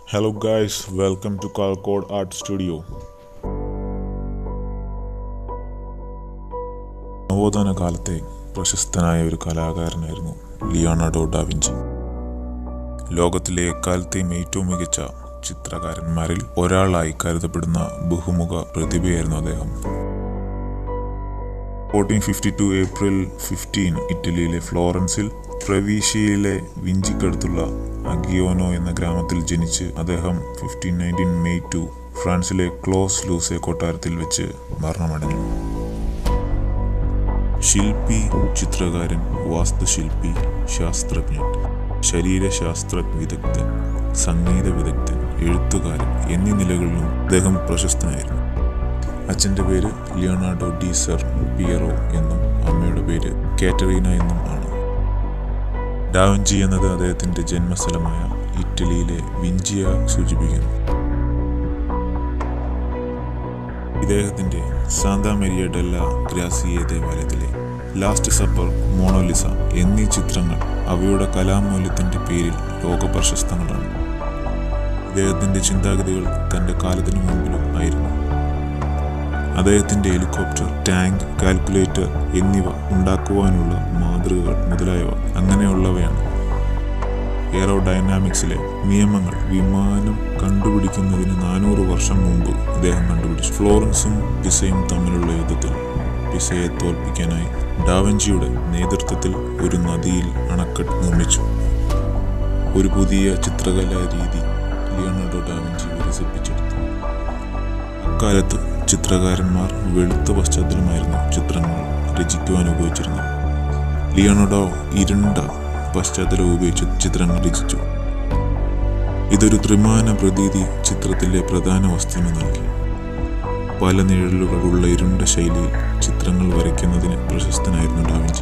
Hello guys, welcome to Calcode Art Studio. നവോത്ഥാന കാലത്തെ പ്രശസ്തനായ ഒരു കലാകാരനായിരുന്നു ലിയോണാർഡോ ഡാവിഞ്ചി. ലോകത്തിലെ എക്കാലത്തെയും ഏറ്റവും മികച്ച ചിത്രകാരന്മാരിൽ ഒരാളായി കരുതപ്പെടുന്ന ബഹുമുഖ പ്രതിഭയായിരുന്നു അദ്ദേഹം. 1452 ഏപ്രിൽ 15 ഇറ്റലിയിലെ ഫ്ലോറൻസിൽ പ്രവിശ്യയിലെ വിഞ്ചിക്കടുത്തുള്ള അഗിയോനോ എന്ന ഗ്രാമത്തിൽ ജനിച്ച് അദ്ദേഹം 1519 മെയ് 2 ഫ്രാൻസിലെ ക്ലോസ് ലൂസെ കൊട്ടാരത്തിൽ വെച്ച് മരണമടഞ്ഞു. ശില്പി, ചിത്രകാരൻ, വാസ്തുശില്പി, ശാസ്ത്രജ്ഞൻ, ശരീരശാസ്ത്ര വിദഗ്ധൻ, സംഗീത വിദഗ്ധൻ, എഴുത്തുകാരൻ എന്നീ നിലകളിലും അദ്ദേഹം പ്രശസ്തനായിരുന്നു. അച്ഛൻ്റെ പേര് ലിയോണാർഡോ ഡി സെർ പിയറോ എന്നും അമ്മയുടെ പേര് കാറ്ററീന എന്നും ആണ്. ഡാവിഞ്ചി എന്നത് അദ്ദേഹത്തിൻ്റെ ജന്മസ്ഥലമായ ഇറ്റലിയിലെ വിഞ്ചിയ സൂചിപ്പിക്കുന്നു. ഇദ്ദേഹത്തിൻ്റെ സാന്താ മരിയ ഡെല്ല ഗ്രാസിയെ ദേവാലയത്തിലെ ലാസ്റ്റ് സപ്പർ, മോണോലിസ എന്നീ ചിത്രങ്ങൾ അവയുടെ കലാമൂല്യത്തിൻ്റെ പേരിൽ ലോകപ്രശസ്തങ്ങളാണ്. ഇദ്ദേഹത്തിൻ്റെ ചിന്താഗതികൾ തൻ്റെ കാലത്തിനു മുമ്പിലും ആയിരുന്നു. അദ്ദേഹത്തിൻ്റെ ഹെലികോപ്റ്റർ, ടാങ്ക്, കാൽക്കുലേറ്റർ എന്നിവ ഉണ്ടാക്കുവാനുള്ള മാതൃകകൾ മുതലായവ അങ്ങനെയുള്ളവയാണ്. എയറോഡൈനാമിക്സിലെ നിയമങ്ങൾ വിമാനം കണ്ടുപിടിക്കുന്നതിന് 400 വർഷം മുമ്പ് ഇദ്ദേഹം കണ്ടുപിടിച്ചു. ഫ്ലോറൻസും പിസയും തമ്മിലുള്ള യുദ്ധത്തിൽ പിസയെ തോൽപ്പിക്കാനായി ഡാവിഞ്ചിയുടെ നേതൃത്വത്തിൽ ഒരു നദിയിൽ അണക്കെട്ട് നിർമ്മിച്ചു. ഒരു പുതിയ ചിത്രകലാ രീതി ലിയോണാർഡോ ഡാവിഞ്ചി വികസിപ്പിച്ചെടുത്തു. അക്കാലത്ത് ചിത്രകാരന്മാർ വെളുത്ത പശ്ചാത്തലമായിരുന്നു ചിത്രങ്ങൾ രചിക്കുവാൻ ഉപയോഗിച്ചിരുന്നത്. ലിയോണാർഡോ ഇരുണ്ട പശ്ചാത്തലം ഉപയോഗിച്ച് ചിത്രങ്ങൾ രചിച്ചു. ഇതൊരു ത്രിമാന പ്രതീതി ചിത്രത്തിലെ പ്രധാന വസ്തുവിന് നൽകി. പല നിഴലുകളുള്ള ഇരുണ്ട ശൈലിയിൽ ചിത്രങ്ങൾ വരയ്ക്കുന്നതിന് പ്രശസ്തനായിരുന്നു ഡാവിഞ്ചി.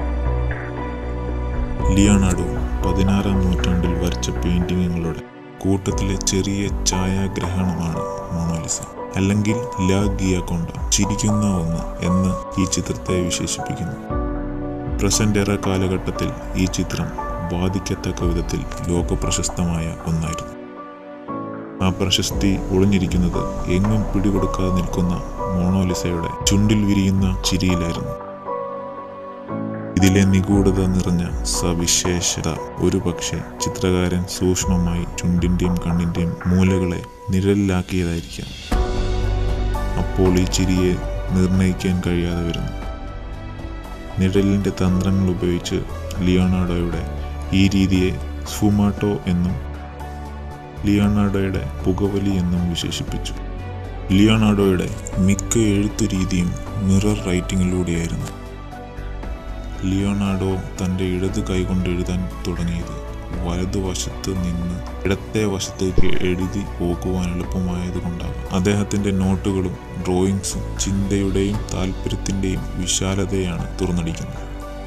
ലിയോണാർഡോ 16-ാം നൂറ്റാണ്ടിൽ വരച്ച പെയിന്റിങ്ങുകളുടെ കൂട്ടത്തിലെ ചെറിയ ഛായാഗ്രഹണമാണ് മോണോലിസ, അല്ലെങ്കിൽ ലാ ഗിയാകൊണ്ട, ചിരിക്കുന്ന ഒന്ന് എന്ന് ഈ ചിത്രത്തെ വിശേഷിപ്പിക്കുന്നു. പ്രസന്റ് എറ കാലഘട്ടത്തിൽ ഈ ചിത്രം ബാധിക്കത്തക്ക വിധത്തിൽ ലോകപ്രശസ്തമായ ഒന്നായിരുന്നു. ആ പ്രശസ്തി ഒളിഞ്ഞിരിക്കുന്നത് എങ്ങും പിടികൊടുക്കാതെ നിൽക്കുന്ന മോണോലിസയുടെ ചുണ്ടിൽ വിരിയുന്ന ചിരിയിലായിരുന്നു. ഇതിലെ നിഗൂഢത നിറഞ്ഞ സവിശേഷത ഒരു പക്ഷേ ചിത്രകാരൻ സൂക്ഷ്മമായി ചുണ്ടിൻ്റെയും കണ്ണിൻ്റെയും മൂലകളെ നിഴലിലാക്കിയതായിരിക്കാം. അപ്പോൾ ഈ ചിരിയെ നിർണയിക്കാൻ കഴിയാതെ വരുന്നു. നിഴലിൻ്റെ തന്ത്രങ്ങൾ ഉപയോഗിച്ച് ലിയോണാർഡോയുടെ ഈ രീതിയെ സ്ഫുമാട്ടോ എന്നും ലിയോണാർഡോയുടെ പുകവലി എന്നും വിശേഷിപ്പിച്ചു. ലിയോണാർഡോയുടെ മിക്ക എഴുത്തു രീതിയും മിറർ റൈറ്റിങ്ങിലൂടെയായിരുന്നു. ലിയോണാർഡോ തൻ്റെ ഇടത് കൈകൊണ്ട് എഴുതാൻ തുടങ്ങിയത് വലതുവശത്ത് നിന്ന് ഇടത്തെ വശത്തേക്ക് എഴുതി പോകുവാൻ എളുപ്പമായതുകൊണ്ടാണ്. അദ്ദേഹത്തിൻ്റെ നോട്ടുകളും ഡ്രോയിങ്സും ചിന്തയുടെയും താല്പര്യത്തിൻ്റെയും വിശാലതയാണ് തുറന്നടിക്കുന്നത്.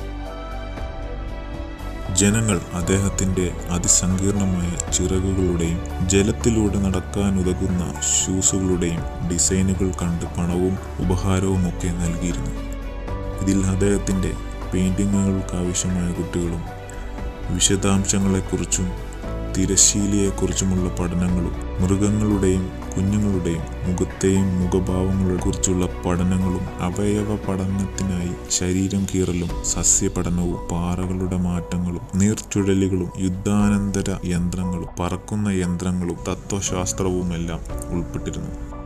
ജനങ്ങൾ അദ്ദേഹത്തിൻ്റെ അതിസങ്കീർണമായ ചിറകുകളുടെയും ജലത്തിലൂടെ നടക്കാനുതകുന്ന ഷൂസുകളുടെയും ഡിസൈനുകൾ കണ്ട് പണവും ഉപഹാരവും ഒക്കെ നൽകിയിരുന്നു. ഇതിൽ അദ്ദേഹത്തിൻ്റെ പെയിൻറ്റിങ്ങുകൾക്കാവശ്യമായ കുട്ടികളും വിശദാംശങ്ങളെക്കുറിച്ചും തിരശ്ശീലയെക്കുറിച്ചുമുള്ള പഠനങ്ങളും മൃഗങ്ങളുടെയും കുഞ്ഞുങ്ങളുടെയും മുഖത്തെയും മുഖഭാവങ്ങളെക്കുറിച്ചുള്ള പഠനങ്ങളും അവയവ പഠനത്തിനായി ശരീരം കീറലും സസ്യപഠനവും പാറകളുടെ മാറ്റങ്ങളും നീർച്ചുഴലുകളും യുദ്ധാനന്തര യന്ത്രങ്ങളും പറക്കുന്ന യന്ത്രങ്ങളും തത്വശാസ്ത്രവുമെല്ലാം ഉൾപ്പെട്ടിരുന്നു.